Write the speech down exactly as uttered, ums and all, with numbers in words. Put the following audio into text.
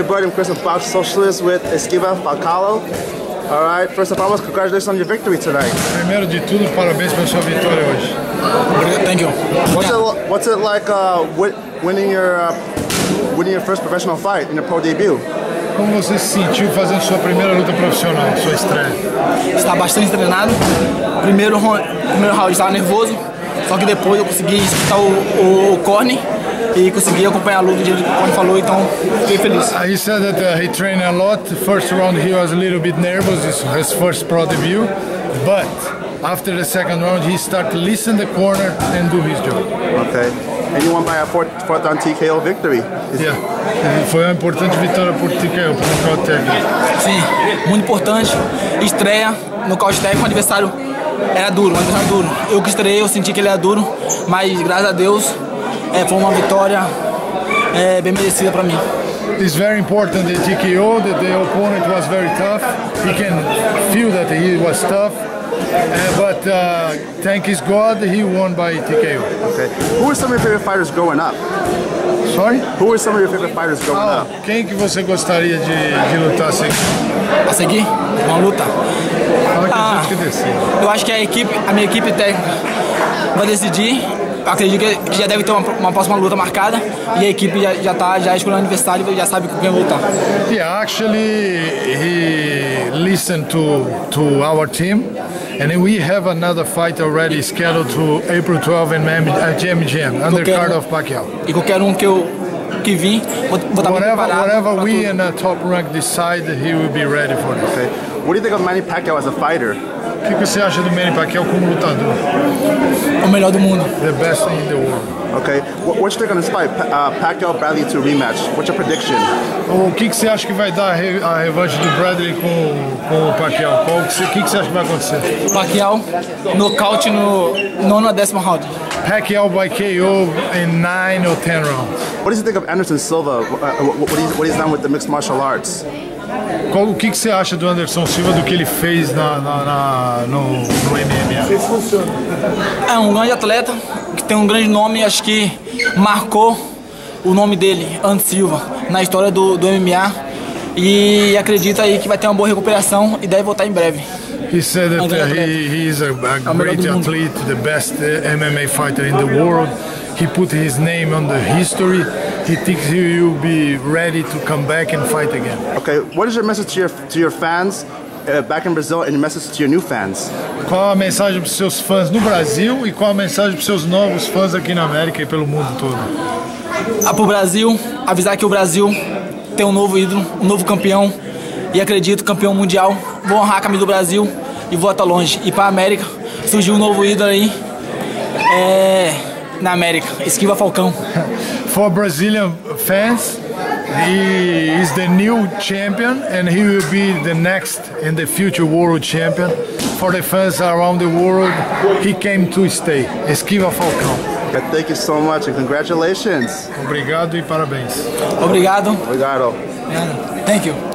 Gordon, Chris of Box Socialist with Esquiva Falcao. All right, first and foremost, congratulations on your victory tonight. Primeiro de tudo, parabéns pela sua vitória hoje. Thank you. What's it, what's it like uh, winning your uh, winning your first professional fight in your pro debut? Como você se sentiu fazendo sua primeira luta profissional, sua estreia? Está bastante treinado. Primeiro, primeiro round estava nervoso, só que depois eu consegui escutar o, o, o corner e consegui acompanhar a luta do jeito que o corner falou, então fiquei feliz. He said that uh, he trained a lot. First round he was a little bit nervous, it's his first pro debut, but after the second round he started to listen the corner and do his job. Okay. And you won by a fourth, fourth round T K O victory. Is yeah. Foi uma importante vitória por T K O, por nocaute técnico. Sim, muito importante. Estreia, nocaute técnico, o adversário era duro, um adversário duro. Eu que estreiei, eu senti que ele era duro, mas graças a Deus é, foi uma vitória é, bem merecida para mim. It's very important the T K O, that the opponent was very tough. He can feel that he was tough. Uh, but uh, thanks God, he won by T K O. Okay. Who were some of your favorite fighters growing up? Sorry? Who were some of your favorite fighters growing ah, up? Quem que você gostaria de, de lutar a seguir? A seguir? Uma luta? Ah, que eu acho que a equipe, a minha equipe técnica vai decidir. Eu acredito que já deve ter uma, uma próxima luta marcada e a equipe já já tá já escolhendo o adversário e já sabe com quem lutar. Yeah, actually he listened to to our team. And we have another fight already scheduled to April twelfth in G M G M, undercard of Pacquiao. E qualquer um que eu que vim, vou estar whatever, whatever we in the top rank decide, he will be ready for it. Okay. What do you think of Manny Pacquiao as a fighter? O que você acha do Manny Pacquiao como lutador? O melhor do mundo. The best in the world. Okay. What, what's your take on this fight? Uh, Pacquiao Bradley two rematch. What's your prediction? O que que você acha que vai dar a revanche do Bradley com, com o Pacquiao? O que, que, que você acha que vai acontecer? Pacquiao nocaute no nono a décimo round. Pacquiao by K O in nine or ten rounds. What do you think of Anderson Silva? Uh, what, he's, what he's done with the mixed martial arts? Qual, o que, que você acha do Anderson Silva, do que ele fez na, na, na, no, no M M A? É um grande atleta que tem um grande nome, acho que marcou o nome dele, Anderson Silva, na história do, do M M A e acredita aí que vai ter uma boa recuperação e deve voltar em breve. He said that uh, he, he is a, a great athlete, the best uh, M M A fighter in the world. He put his name on the history. He thinks he will be ready to come back and fight again. Okay, what is your message to your to your fans uh, back in Brazil and your message to your new fans? Qual a mensagem para os seus fãs no Brasil e qual a mensagem para os seus novos fãs aqui na América e pelo mundo todo? Ah, para o Brasil, avisar que o Brasil tem um novo ídolo, um novo campeão e acredito campeão mundial. Vou honrar a camisa do Brasil e vou até longe. E para a América surgiu um novo ídolo aí. É... na América, Esquiva Falcão. For Brazilian fans, he is the new champion and he will be the next and the future world champion. For the fans around the world, he came to stay. Esquiva Falcão. Thank you so much and congratulations. Obrigado e parabéns. Obrigado. Obrigado. Thank you.